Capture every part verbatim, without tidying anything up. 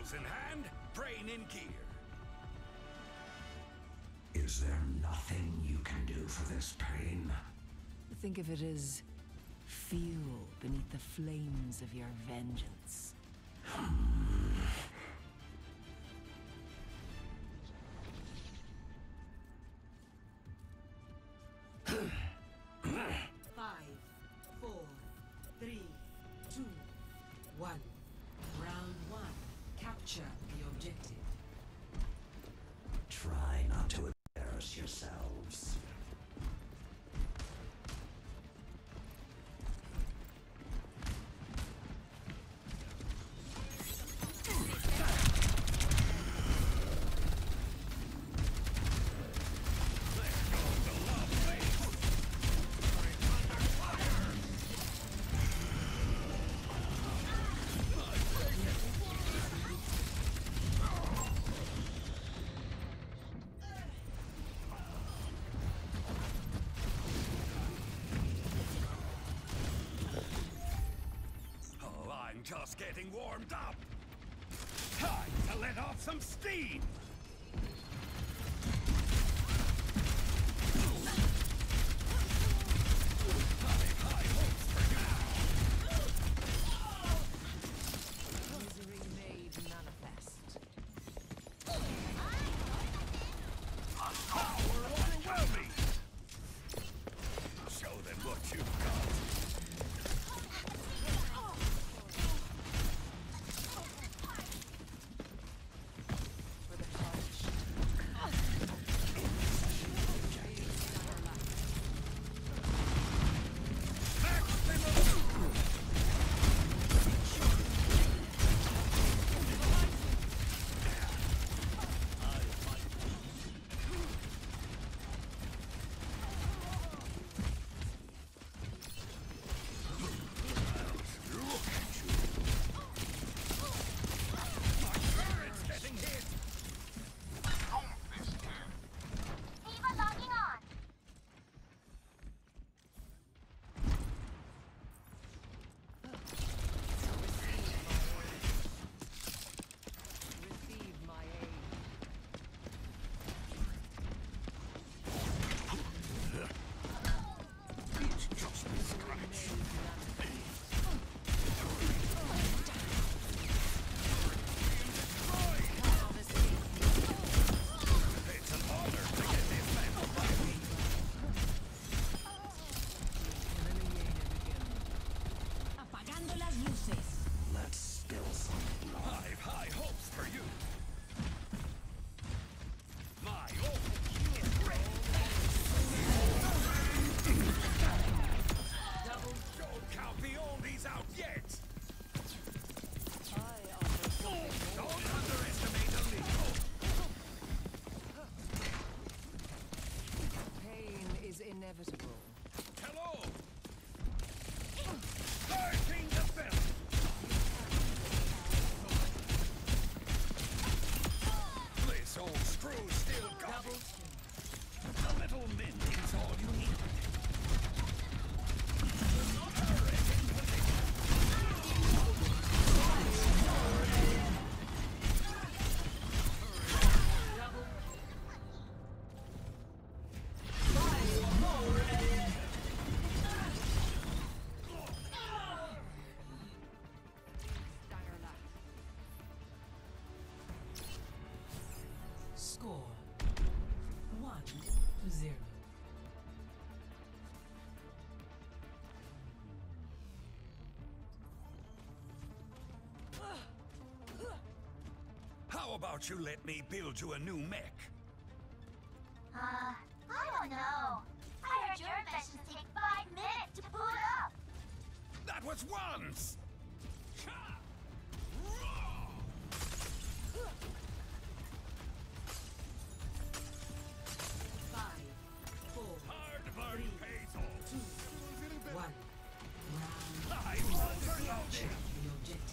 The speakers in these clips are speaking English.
Tools in hand, brain in gear. Is there nothing you can do for this pain? Think of it as fuel beneath the flames of your vengeance. Five, four, three, two, one. Round one. Capture the objective. Try not to embarrass yourselves. Just getting warmed up. Time to let off some steam. High, high hopes for you. Misery made manifest. Power overwhelming. Show them what you've got. Inevitable. Hello! Bursting the belt! This old screw still got it. A little mint is all you need. Turret in position. Score one to zero. How about you let me build you a new mech? Uh, I don't know. I heard your inventions take five minutes to boot up. That was once! Five, four, Hard burn pays off. two, one. Round I'm overloaded! the objective.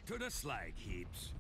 to the slag heaps.